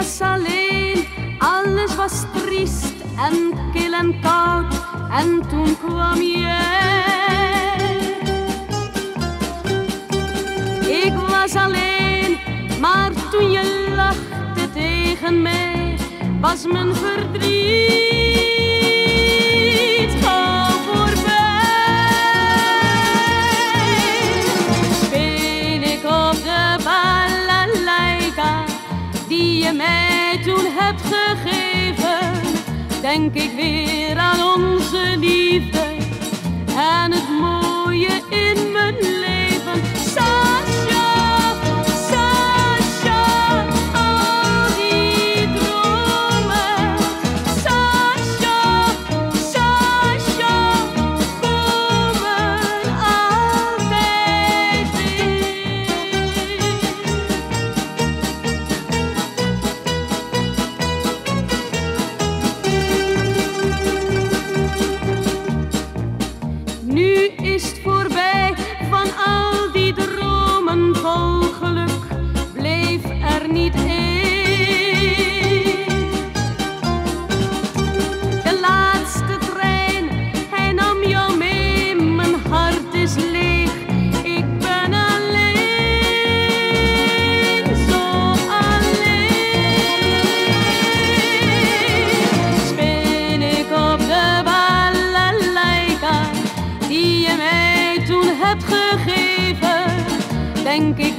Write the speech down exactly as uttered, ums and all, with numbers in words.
was alleen, alles was triest en kil en koud. En toen kwam jij. Ik was alleen, maar toen je lachte tegen mij, was mijn verdriet gauw voorbij. Speel ik op de balalaika die je mij toen hebt gegeven, denk ik weer aan onze liefde en het mooie in mijn leven. Sacha, Sacha, al die dromen. Sacha, Sacha, komen altijd weer. Nu is het voorbij van al die dromen vol geluk, bleef er niet één. De laatste trein, hij nam jou mee, mijn hart is leeg, ik ben alleen, zo alleen. Speel ik op de balalaika die je mij toen hebt gegeven, denk ik